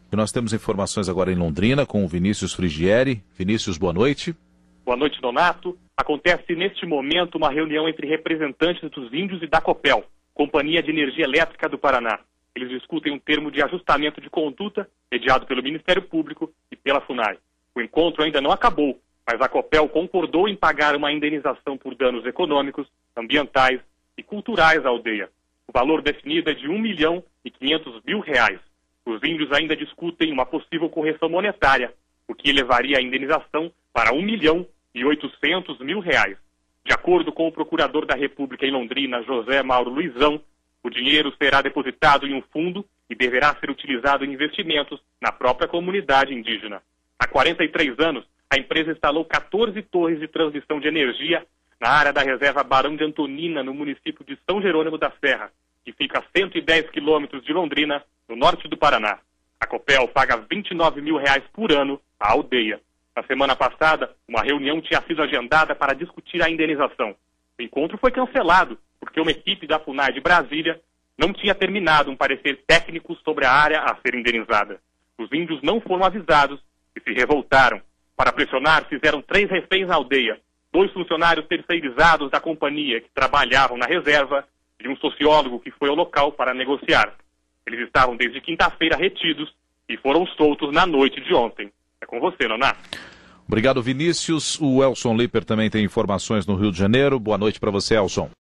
E nós temos informações agora em Londrina com o Vinícius Frigieri. Vinícius, boa noite. Boa noite, Donato. Acontece neste momento uma reunião entre representantes dos índios e da Copel, Companhia de Energia Elétrica do Paraná. Eles discutem um termo de ajustamento de conduta mediado pelo Ministério Público e pela FUNAI. O encontro ainda não acabou, mas a Copel concordou em pagar uma indenização por danos econômicos, ambientais e culturais à aldeia. O valor definido é de R$1.500.000. Os índios ainda discutem uma possível correção monetária, o que elevaria a indenização para R$1.800.000. De acordo com o procurador da República em Londrina, José Mauro Luizão, o dinheiro será depositado em um fundo e deverá ser utilizado em investimentos na própria comunidade indígena. Há 43 anos, a empresa instalou 14 torres de transmissão de energia na área da reserva Barão de Antonina, no município de São Jerônimo da Serra, que fica a 110 quilômetros de Londrina, no norte do Paraná. A Copel paga R$29.000 por ano à aldeia. Na semana passada, uma reunião tinha sido agendada para discutir a indenização. O encontro foi cancelado, porque uma equipe da FUNAI de Brasília não tinha terminado um parecer técnico sobre a área a ser indenizada. Os índios não foram avisados e se revoltaram. Para pressionar, fizeram 3 reféns na aldeia, 2 funcionários terceirizados da companhia que trabalhavam na reserva e um sociólogo que foi ao local para negociar. Eles estavam desde quinta-feira retidos e foram soltos na noite de ontem. É com você, Noná. Obrigado, Vinícius. O Elson Liper também tem informações no Rio de Janeiro. Boa noite para você, Elson.